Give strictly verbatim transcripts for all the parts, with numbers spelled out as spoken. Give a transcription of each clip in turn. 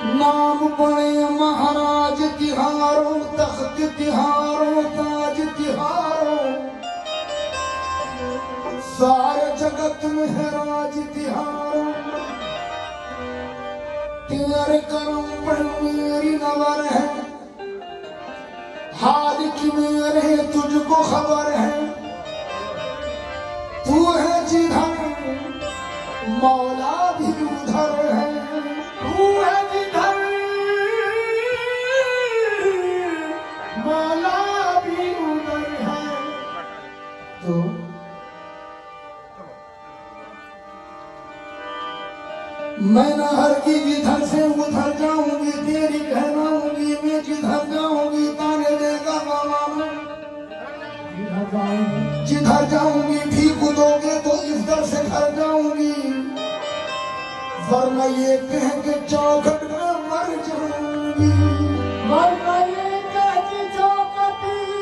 नाम बने महाराज तिहारो, तख्त तिहारो, ताज तिहारो, सारे जगत में है राज तिहारो। तेरे कर्म पर मेरी नजर है, हाल की मेरे तुझको खबर है। तू है जिधर मौला भी उधर है, तू है जिधर मौला भी उधर है। तो मैं न हर की जिधर से उधर जाऊंगी, तेरी कहलाऊंगी, मैं जिधर जाऊंगी ताने देगा मामा। जिधर जाऊंगी भीख दोगे तो इस दर से घर जाऊंगी, वरना ये कह के चौखट में मर जाऊंगी, वरना ये कह के चौखट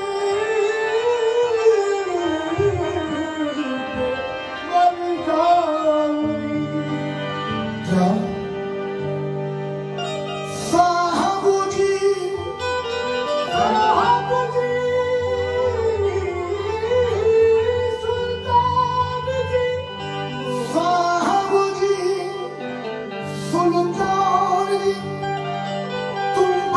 मर जाऊंगी। क्या साहबू जी, साहबू जी, सुल्तान जी, साहबू जी, सुल्तान जी, तुम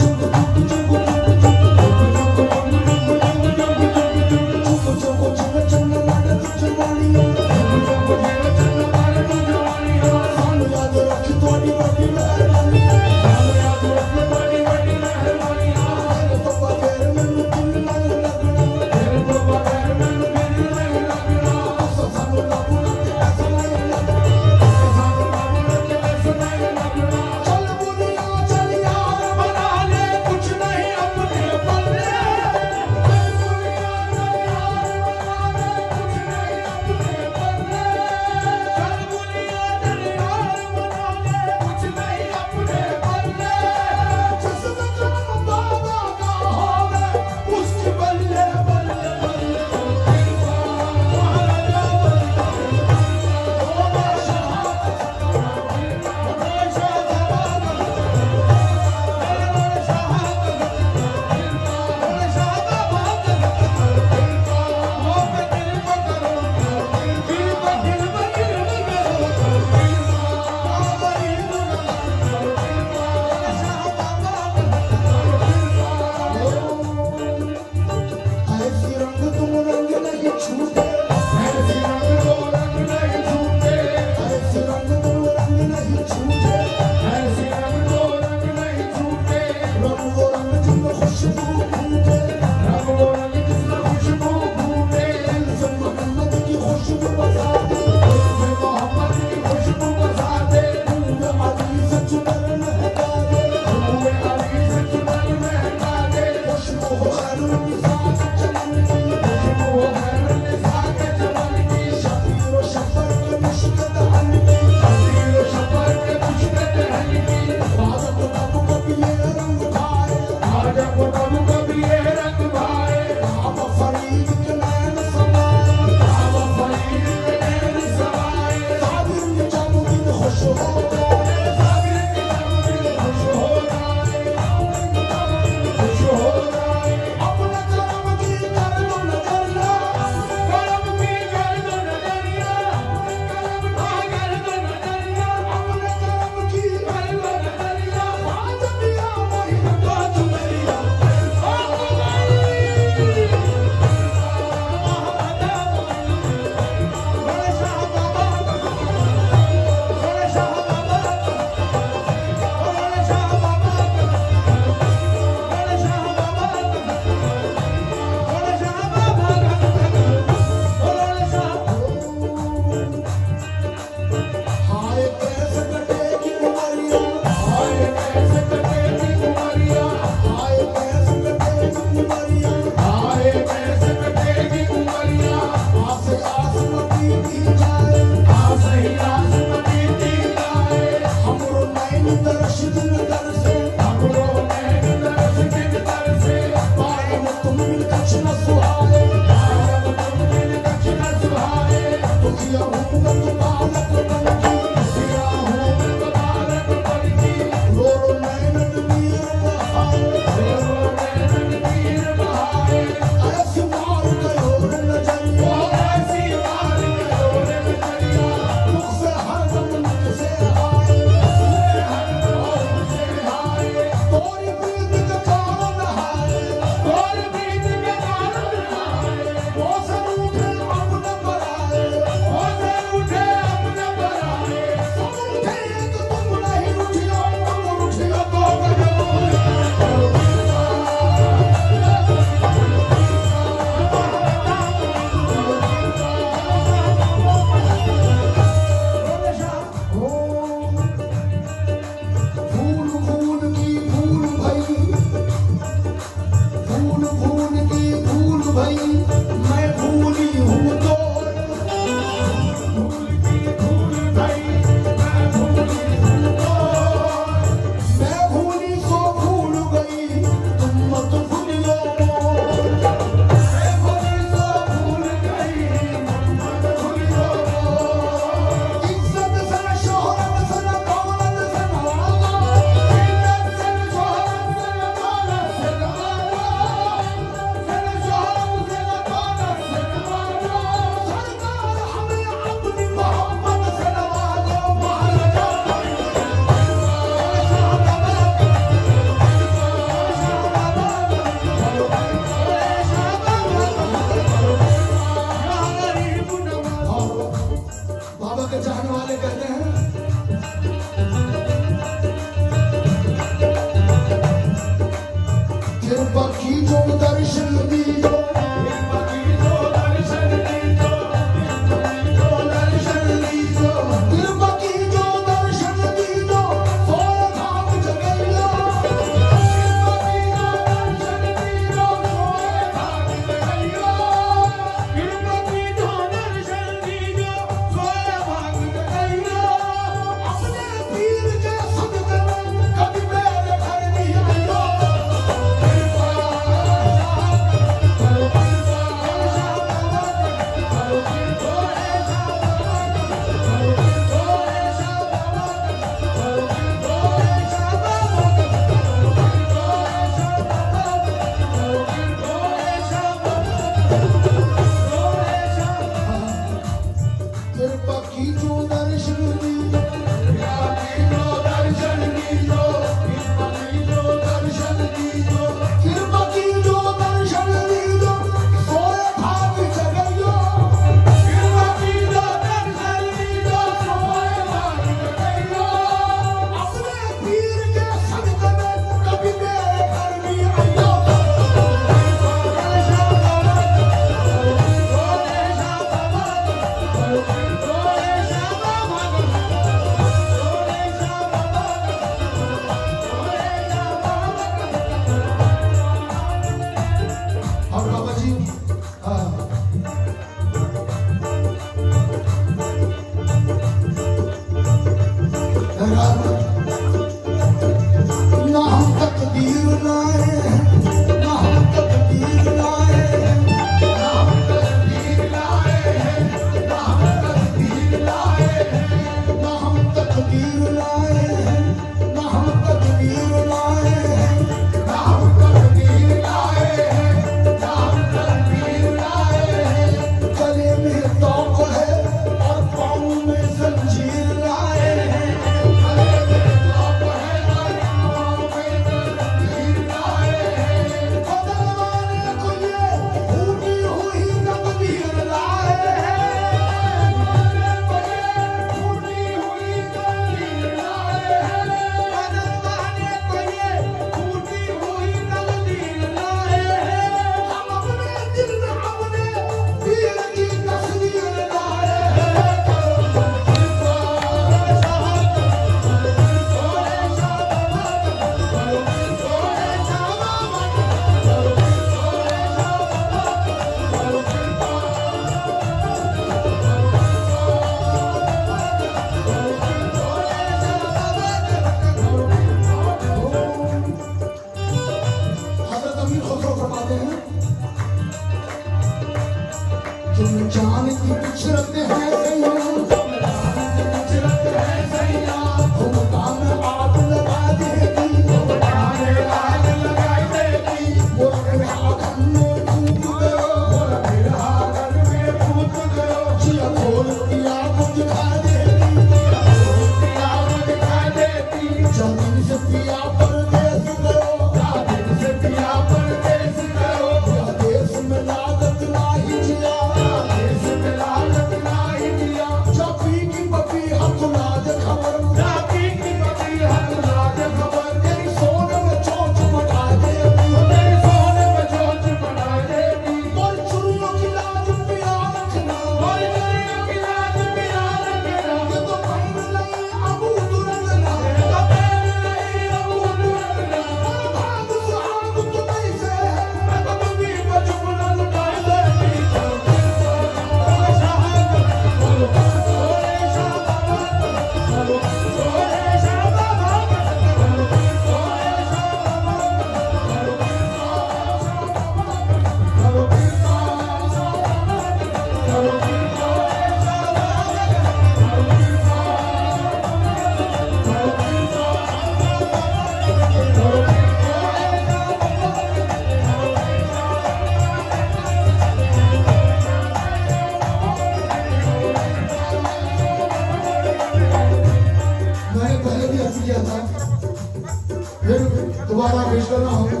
दोबारा पेश कर रहा हूँ।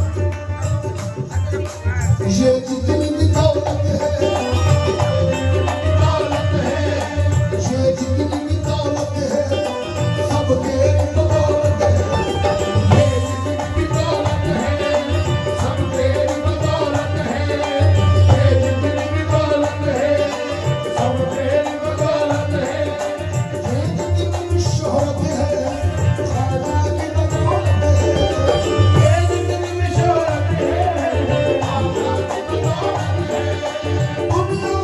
ये जितनी भी दौलत है, दौलत है, ये जितनी भी दौलत है, सब तेरी बदौलत है। ये जितनी भी दौलत है, सब तेरी बदौलत है। ये जितनी भी दौलत है, सब तेरी बदौलत है। ये जितनी भी शोहरत है, ख्वाजा की बदौलत है। ये जितनी भी शोहरत है, ख्वाजा की बदौलत है। दुनिया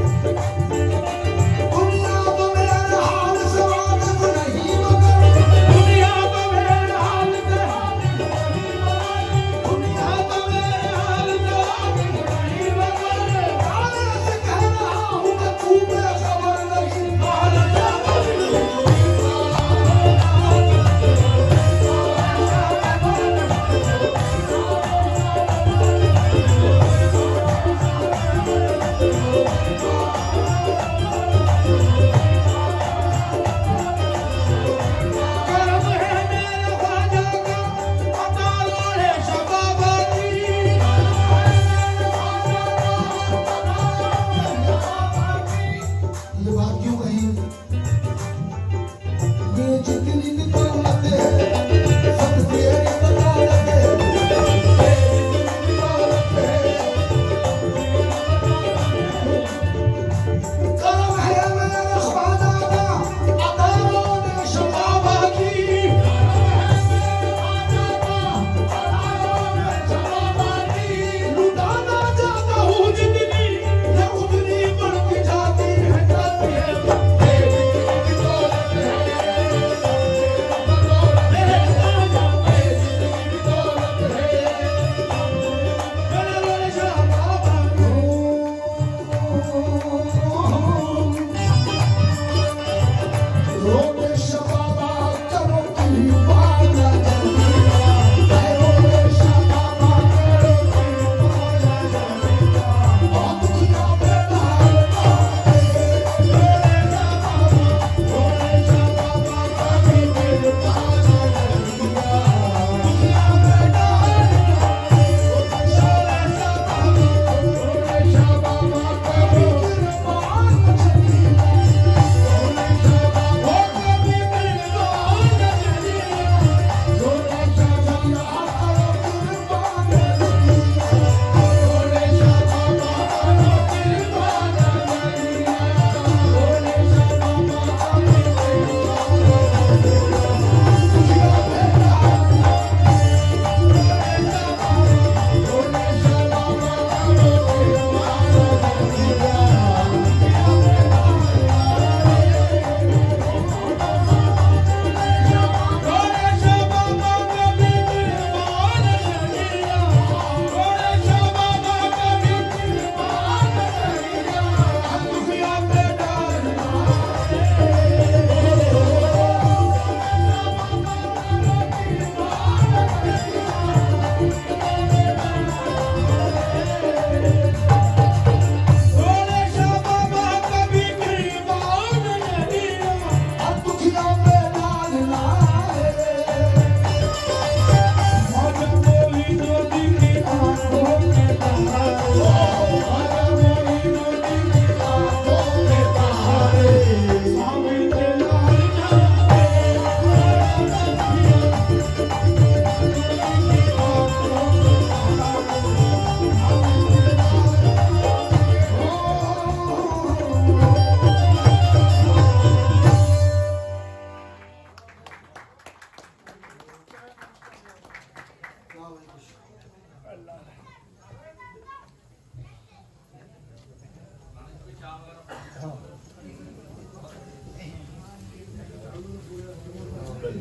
दुनिया तो मेरे हाल से वाकिफ नहीं मगर, दुनिया तो मेरे हाल से वाकिफ नहीं मगर, दुनिया तो मेरे हाल से वाकिफ नहीं मगर, गाने से कह रहा हूँ मैं तू बेखबर नहीं, हाल से वाकिफ नहीं। करम है मेरे ख्वाजा का, पता लोड़े शबाबा की। ये बात क्यों कही? ये जितनी भी दौलत है, सब तेरी बदौलत है। ये जितनी भी दौलत है, करम है मेरे ख्वाजा का, अता लोड़े शबाबा की। लुटाना चाहता हूँ जितनी, ये उतनी बढ़ती जाती है, जाती है। ये जितनी भी दौलत है,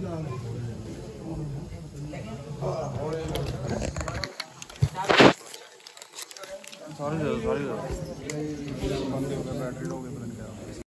सॉरी सॉरी बैटरी लो गई